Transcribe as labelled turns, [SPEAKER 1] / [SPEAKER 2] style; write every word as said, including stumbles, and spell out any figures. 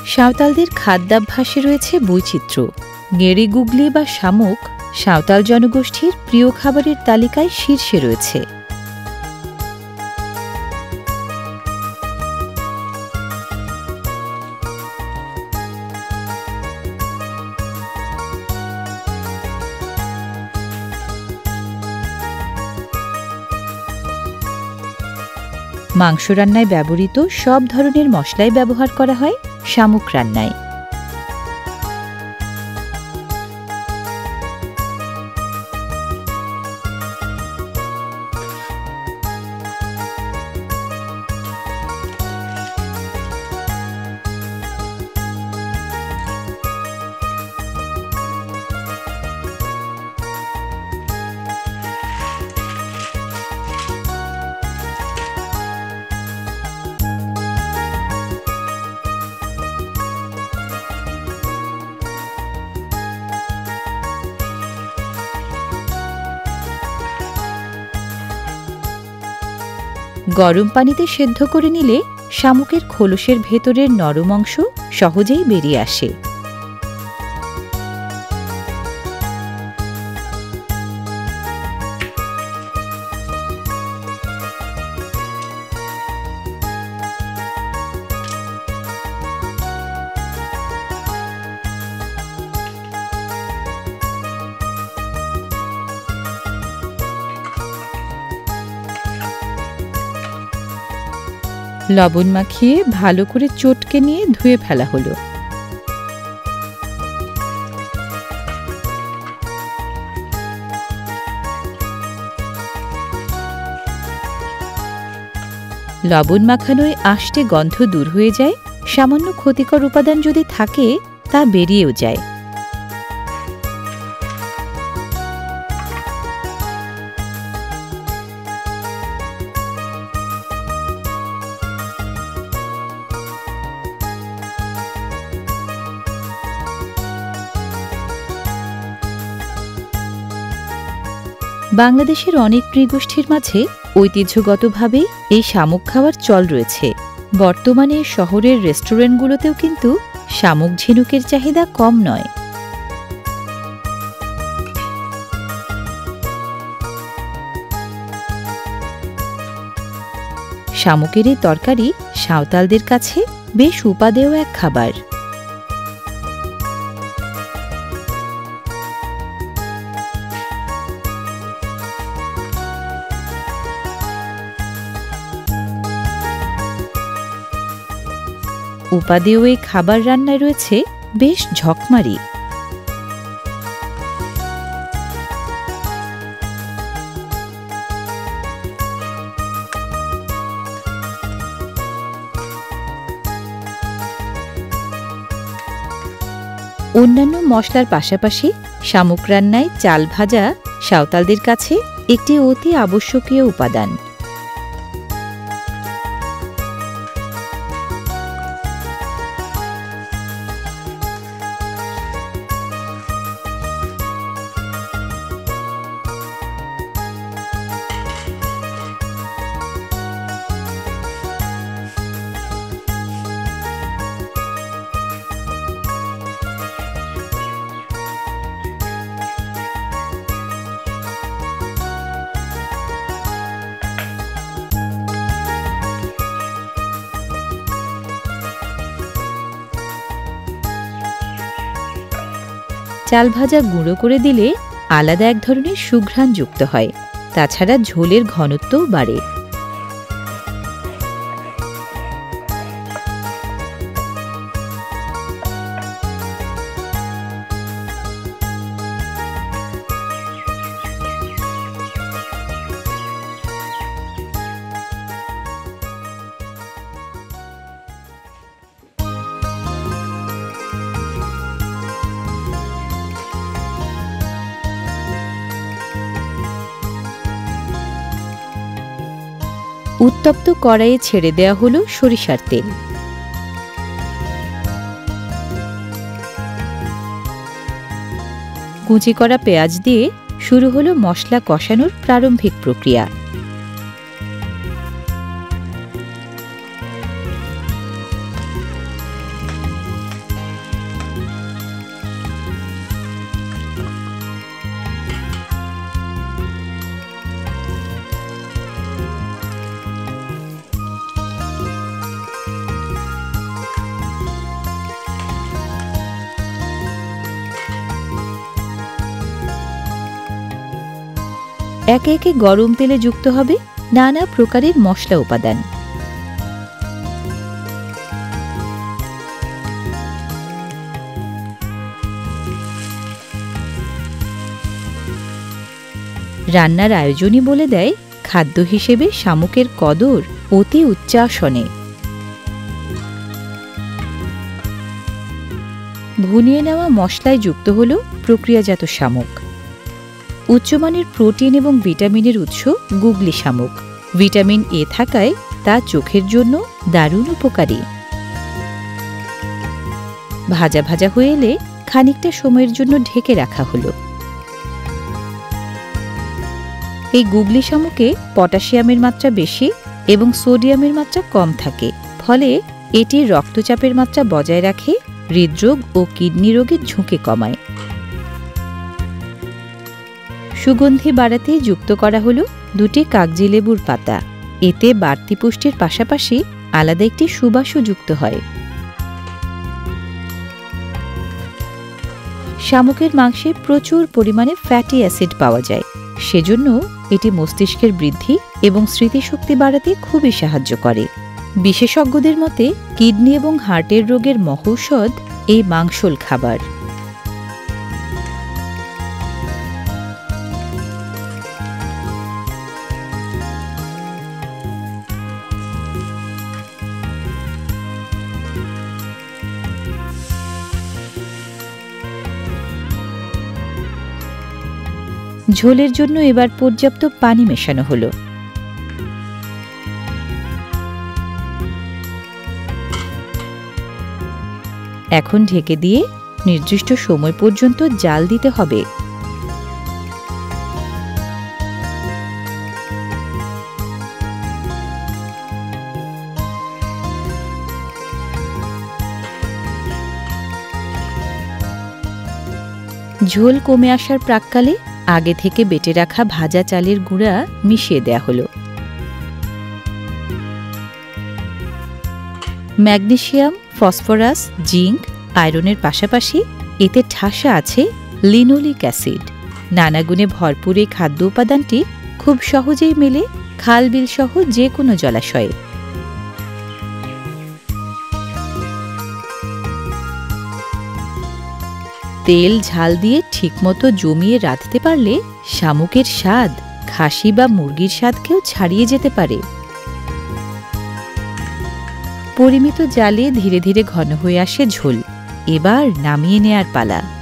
[SPEAKER 1] সাঁওতালদের খাদ্যাভ্যাসে রয়েছে বৈচিত্র্য। গেঁড়ি গুগলি বা শামুক সাঁওতাল জনগোষ্ঠীর প্রিয় খাবারের তালিকায় শীর্ষে রয়েছে। মাংস রান্নায় ব্যবহৃত সব ধরনের মশলাই ব্যবহার করা হয় শামুক রান্নায়। গরম পানিতে সেদ্ধ করে নিলে শামুকের খোলসের ভেতরের নরম অংশ সহজেই বেরিয়ে আসে। লবণ মাখিয়ে ভালো করে চটকে নিয়ে ধুয়ে ফেলা হলো। লবণ মাখানোয় আষ্টে গন্ধ দূর হয়ে যায়, সামান্য ক্ষতিকর উপাদান যদি থাকে তা বেরিয়েও যায়। বাংলাদেশের অনেক নৃগোষ্ঠীর মাঝে ঐতিহ্যগতভাবেই এই শামুক খাওয়ার চল রয়েছে। বর্তমানে শহরের রেস্টুরেন্টগুলোতেও কিন্তু শামুক ঝিনুকের চাহিদা কম নয়। শামুকের এই তরকারি সাঁওতালদের কাছে বেশ উপাদেয় এক খাবার। উপাদেয় এই খাবার রান্নায় রয়েছে বেশ ঝকমারি। অন্যান্য মশলার পাশাপাশি শামুক রান্নায় চাল ভাজা সাঁওতালদের কাছে একটি অতি আবশ্যকীয় উপাদান। চাল ভাজা গুঁড়ো করে দিলে আলাদা এক ধরনের সুঘ্রাণ যুক্ত হয়, তাছাড়া ঝোলের ঘনত্বও বাড়ে। উত্তপ্ত কড়াইয়ে ছেড়ে দেয়া হলো সরিষার তেল। কুচি করা পেঁয়াজ দিয়ে শুরু হলো মশলা কষানোর প্রারম্ভিক প্রক্রিয়া। একে একে গরম তেলে যুক্ত হবে নানা প্রকারের মশলা উপাদান। রান্নার আয়োজনই বলে দেয় খাদ্য হিসেবে শামুকের কদর অতি উচ্চাসনে। ভুনিয়ে নেওয়া মশলায় যুক্ত হল প্রক্রিয়াজাত শামুক। উচ্চমানের প্রোটিন এবং ভিটামিনের উৎস গুগলি শামুক। ভিটামিন এ থাকায় তা চোখের জন্য দারুণ উপকারী। ভাজা ভাজা হয়ে এলে খানিকটা সময়ের জন্য ঢেকে রাখা হলো। এই গুগলি শামুকে পটাশিয়ামের মাত্রা বেশি এবং সোডিয়ামের মাত্রা কম থাকে, ফলে এটি রক্তচাপের মাত্রা বজায় রাখে, হৃদরোগ ও কিডনি রোগের ঝুঁকি কমায়। সুগন্ধি বাড়াতে যুক্ত করা হলো দুটি কাগজি লেবুর পাতা। এতে বাড়তি পুষ্টির পাশাপাশি আলাদা একটি সুবাসও যুক্ত হয়। শামুকের মাংসে প্রচুর পরিমাণে ফ্যাটি অ্যাসিড পাওয়া যায়, সেজন্য এটি মস্তিষ্কের বৃদ্ধি এবং স্মৃতিশক্তি বাড়াতে খুবই সাহায্য করে। বিশেষজ্ঞদের মতে কিডনি এবং হার্টের রোগের মহৌষধ এই মাংসল খাবার। ঝোলের জন্য এবার পর্যাপ্ত পানি মেশানো হলো। এখন ঢেকে দিয়ে নির্দিষ্ট সময় পর্যন্ত জাল দিতে হবে। ঝোল কমে আসার প্রাক্কালে আগে থেকে বেটে রাখা ভাজা চালের গুঁড়া মিশিয়ে দেয়া হলো। ম্যাগনেসিয়াম, ফসফরাস, জিঙ্ক, আয়রনের পাশাপাশি এতে ঠাসা আছে লিনোলিক অ্যাসিড। নানা গুণে ভরপুর এই খাদ্য উপাদানটি খুব সহজেই মেলে খাল বিল সহ যে কোনো জলাশয়ে। তেল ঝাল দিয়ে ঠিকমতো জমিয়ে রাঁধতে পারলে শামুকের স্বাদ খাসি বা মুরগির স্বাদকেও ছাড়িয়ে যেতে পারে। পরিমিত জালে ধীরে ধীরে ঘন হয়ে আসে ঝোল। এবার নামিয়ে নেয়ার পালা।